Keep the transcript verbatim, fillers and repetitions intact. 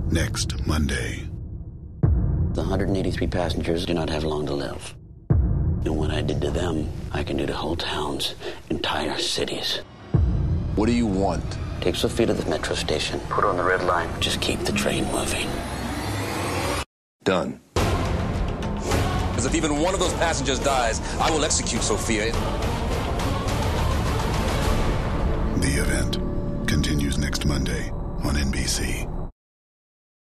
next Monday. The one hundred eighty-three passengers do not have long to live. And what I did to them, I can do to whole towns, entire cities. What do you want? Take Sophia to the metro station, put her on the red line, just keep the train moving. Done. Because if even one of those passengers dies, I will execute Sophia. The Event continues next Monday on N B C.